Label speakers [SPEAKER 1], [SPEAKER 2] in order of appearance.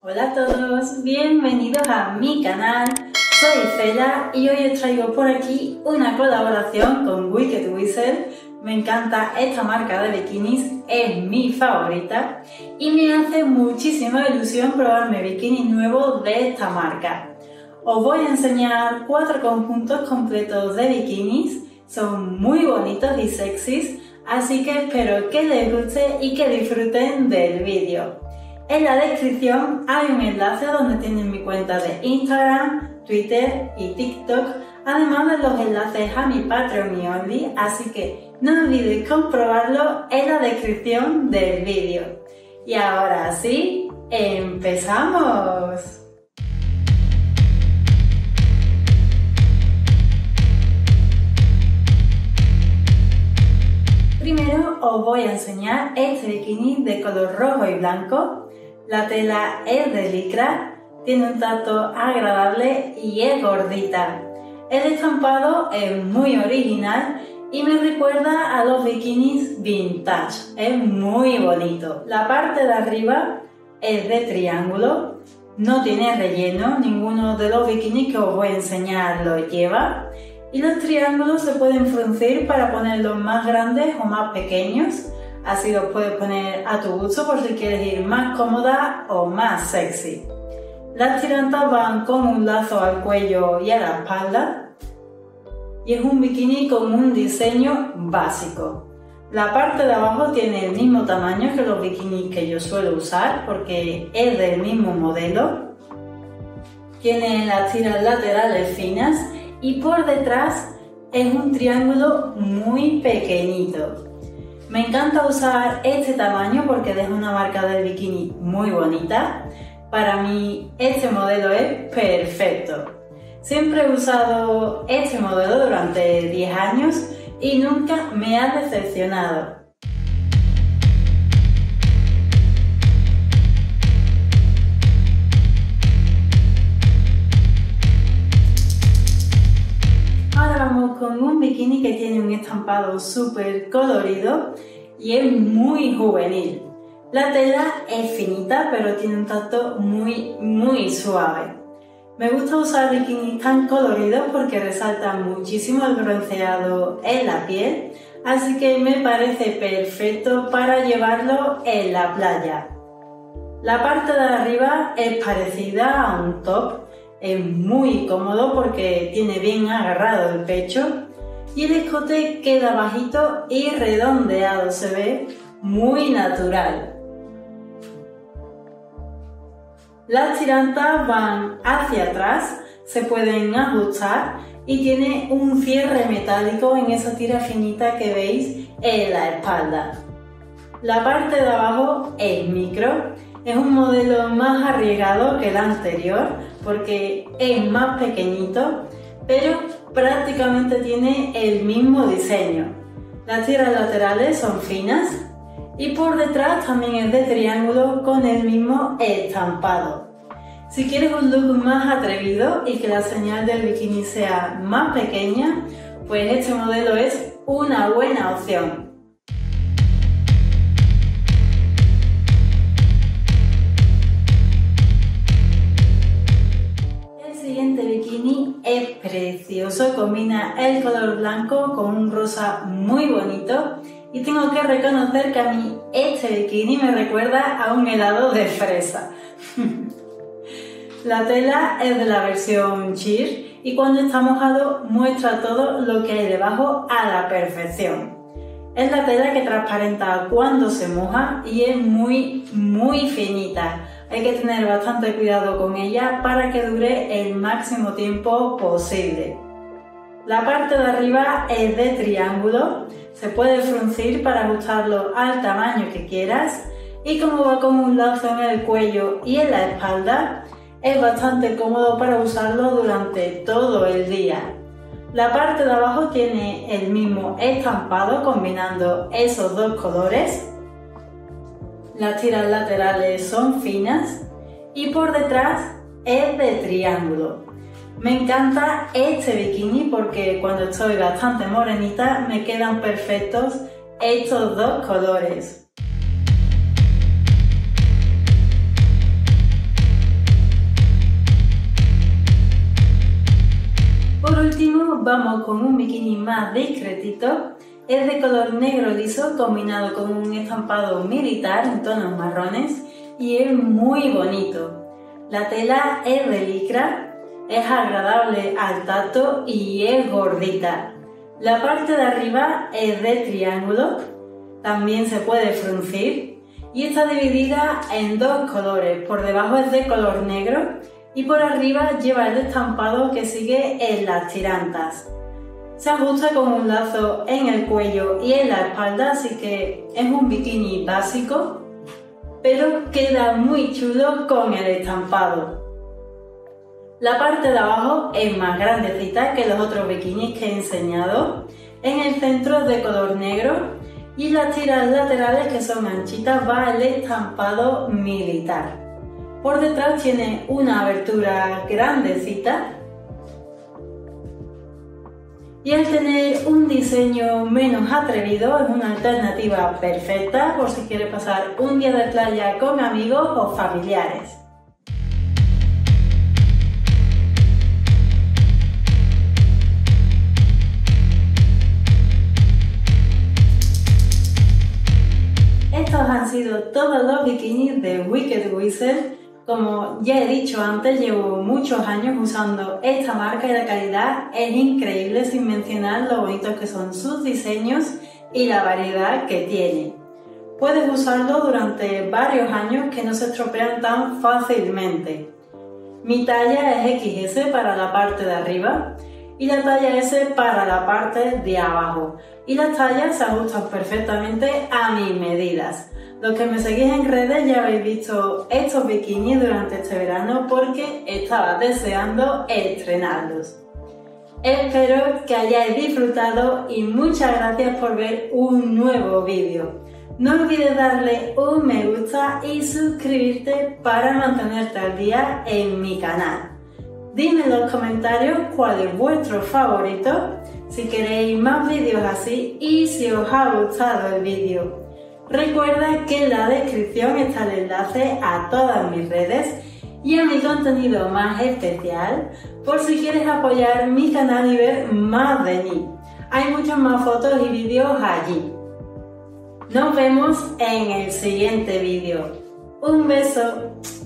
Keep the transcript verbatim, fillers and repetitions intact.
[SPEAKER 1] Hola a todos, bienvenidos a mi canal, soy Cela y hoy os traigo por aquí una colaboración con Wicked Whistle. Me encanta esta marca de bikinis, es mi favorita y me hace muchísima ilusión probarme bikinis nuevos de esta marca. Os voy a enseñar cuatro conjuntos completos de bikinis, son muy bonitos y sexys, así que espero que les guste y que disfruten del vídeo. En la descripción hay un enlace donde tienen mi cuenta de Instagram, Twitter y TikTok, además de los enlaces a mi Patreon y Only, así que no olvidéis comprobarlo en la descripción del vídeo. Y ahora sí, ¡empezamos! Primero os voy a enseñar este bikini de color rojo y blanco. La tela es de licra, tiene un tacto agradable y es gordita. El estampado es muy original y me recuerda a los bikinis vintage, es muy bonito. La parte de arriba es de triángulo, no tiene relleno, ninguno de los bikinis que os voy a enseñar lo lleva. Y los triángulos se pueden fruncir para ponerlos más grandes o más pequeños. Así los puedes poner a tu gusto por si quieres ir más cómoda o más sexy. Las tirantas van con un lazo al cuello y a la espalda. Y es un bikini con un diseño básico. La parte de abajo tiene el mismo tamaño que los bikinis que yo suelo usar porque es del mismo modelo. Tiene las tiras laterales finas. Y por detrás es un triángulo muy pequeñito. Me encanta usar este tamaño porque es una marca de bikini muy bonita. Para mí este modelo es perfecto. Siempre he usado este modelo durante diez años y nunca me ha decepcionado. Con un bikini que tiene un estampado súper colorido y es muy juvenil. La tela es finita pero tiene un tacto muy muy suave. Me gusta usar bikinis tan coloridos porque resaltan muchísimo el bronceado en la piel, así que me parece perfecto para llevarlo en la playa. La parte de arriba es parecida a un top. Es muy cómodo porque tiene bien agarrado el pecho y el escote queda bajito y redondeado, se ve muy natural. Las tirantas van hacia atrás, se pueden ajustar y tiene un cierre metálico en esa tira finita que veis en la espalda. La parte de abajo es micro. Es un modelo más arriesgado que el anterior porque es más pequeñito, pero prácticamente tiene el mismo diseño. Las tiras laterales son finas y por detrás también es de triángulo con el mismo estampado. Si quieres un look más atrevido y que la señal del bikini sea más pequeña, pues este modelo es una buena opción. Es precioso, combina el color blanco con un rosa muy bonito y tengo que reconocer que a mí este bikini me recuerda a un helado de fresa. La tela es de la versión sheer y cuando está mojado muestra todo lo que hay debajo a la perfección. Es la tela que transparenta cuando se moja y es muy muy finita. Hay que tener bastante cuidado con ella para que dure el máximo tiempo posible. La parte de arriba es de triángulo, se puede fruncir para ajustarlo al tamaño que quieras y como va con un lazo en el cuello y en la espalda, es bastante cómodo para usarlo durante todo el día. La parte de abajo tiene el mismo estampado combinando esos dos colores. Las tiras laterales son finas y por detrás es de triángulo. Me encanta este bikini porque cuando estoy bastante morenita me quedan perfectos estos dos colores. vamos con un bikini más discretito. Es de color negro liso combinado con un estampado militar en tonos marrones y es muy bonito. La tela es de licra, es agradable al tacto y es gordita. La parte de arriba es de triángulo, también se puede fruncir y está dividida en dos colores. Por debajo es de color negro y por arriba lleva el estampado que sigue en las tirantas. Se ajusta con un lazo en el cuello y en la espalda, así que es un bikini básico, pero queda muy chulo con el estampado. La parte de abajo es más grandecita que los otros bikinis que he enseñado. En el centro es de color negro y las tiras laterales, que son anchitas, va el estampado militar. Por detrás tiene una abertura grandecita. Y al tener un diseño menos atrevido es una alternativa perfecta por si quieres pasar un día de playa con amigos o familiares. Estos han sido todos los bikinis de Wicked Wizard. Como ya he dicho antes, llevo muchos años usando esta marca y la calidad es increíble, sin mencionar lo bonitos que son sus diseños y la variedad que tiene. Puedes usarlo durante varios años que no se estropean tan fácilmente. Mi talla es equis ese para la parte de arriba y la talla ese para la parte de abajo, y las tallas se ajustan perfectamente a mis medidas. Los que me seguís en redes ya habéis visto estos bikinis durante este verano porque estaba deseando estrenarlos. Espero que hayáis disfrutado y muchas gracias por ver un nuevo vídeo. No olvides darle un me gusta y suscribirte para mantenerte al día en mi canal. Dime en los comentarios cuál es vuestro favorito, si queréis más vídeos así y si os ha gustado el vídeo. Recuerda que en la descripción está el enlace a todas mis redes y a mi contenido más especial por si quieres apoyar mi canal y ver más de mí. Hay muchas más fotos y vídeos allí. Nos vemos en el siguiente vídeo. Un beso.